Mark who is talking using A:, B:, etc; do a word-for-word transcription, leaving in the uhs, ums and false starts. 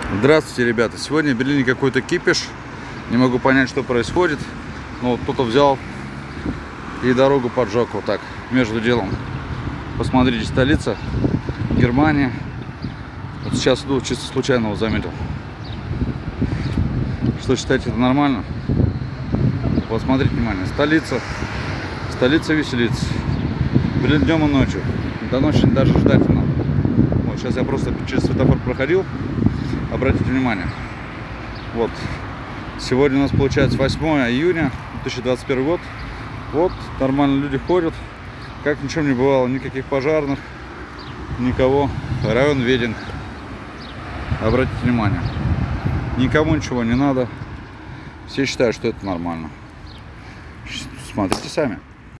A: Здравствуйте, ребята! Сегодня в Берлине какой-то кипиш. Не могу понять, что происходит. Но вот кто-то взял и дорогу поджег вот так, между делом. Посмотрите, столица, Германия. Вот сейчас иду, чисто случайно его заметил. Что, считаете, это нормально? Посмотрите, внимание, столица. Столица веселится. Блин, днем и ночью. До ночи даже ждать не надо. Вот сейчас я просто через светофор проходил. Обратите внимание. Вот. Сегодня у нас получается восьмое июня две тысячи двадцать первый год. Вот, нормально люди ходят. Как ничего не бывало. Никаких пожарных. Никого. Район виден. Обратите внимание. Никому ничего не надо. Все считают, что это нормально. Смотрите сами.